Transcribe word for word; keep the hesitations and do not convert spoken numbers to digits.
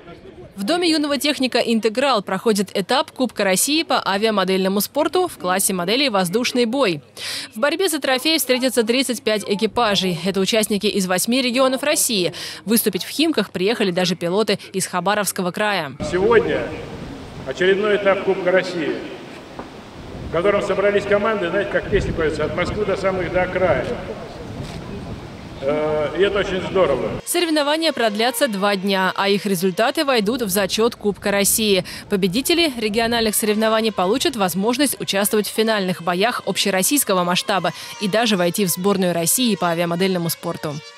В Доме юного техника «Интеграл» проходит этап Кубка России по авиамодельному спорту в классе моделей «Воздушный бой». В борьбе за трофей встретятся тридцать пять экипажей. Это участники из восьми регионов России. Выступить в Химках приехали даже пилоты из Хабаровского края. Сегодня очередной этап Кубка России, в котором собрались команды, знаете, как песня поется, от Москвы до самых до окраин. И это очень здорово. Соревнования продлятся два дня, а их результаты войдут в зачет Кубка России. Победители региональных соревнований получат возможность участвовать в финальных боях общероссийского масштаба и даже войти в сборную России по авиамодельному спорту.